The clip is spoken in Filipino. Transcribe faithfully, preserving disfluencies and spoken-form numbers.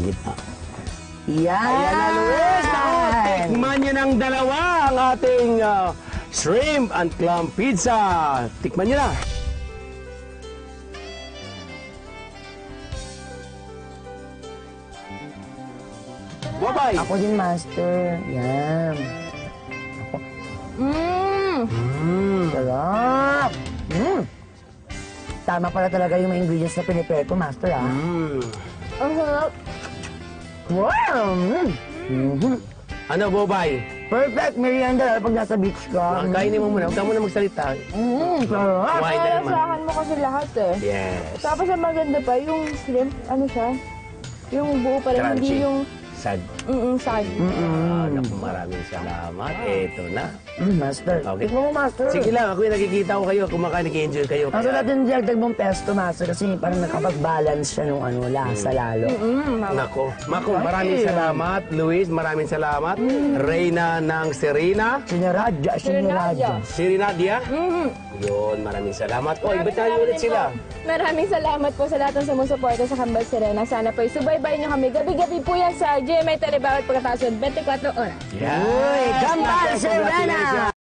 gitna. Yan! Ayan na, Luis! Naku, tikman niyo ng dalawa ang ating uh, shrimp and clam pizza. Tikman niyo na. Bye-bye! Ako din, Master. Yan. Ako. Mmm! Mm. Sarap! Mmm! Tama pala talaga yung mga ingredients na pinipare ko, Master, ah. Mm. Ang sarap! Wow! Mm. Mhm. Ano, Bobay? Perfect merienda pag nasa beach ka. Ah, kainin mo muna. Huwag ka muna magsalita. Mmm! Sarap! Kumain na naman. Nalasahan mo kasi lahat eh. Yes. Tapos ang maganda pa, yung shrimp, ano siya? Yung buo pa rin, Crunchy. hindi yung Sad. mm sag. Ah, naku, maraming salamat. Eto na. Mm, Master. Okay. Tikman mo, Master. Sige lang, ako yung nakikita ko kayo. Kumakain, nag-enjoy kayo. Ang sarap din diyagdag mong pesto, Master, kasi parang nakapag-balance siya nung ano, lasa lalo. Mm, Nako. Mako, maraming salamat. Luis, maraming salamat. Reyna ng Serena. Sinaradya, sinaradya. Sirinadia. mm. Yun, maraming salamat po. Imbitahan niyo ulit sila. Maraming salamat po sa lahat ng sumusuporta sa Kambal Serena. Sana po subaybayin niyo kami. Gabi-gabi po yan sa G M A Telebawat pagkatapos ng twenty-four oras. Yeah. Uy, Kambal Serena!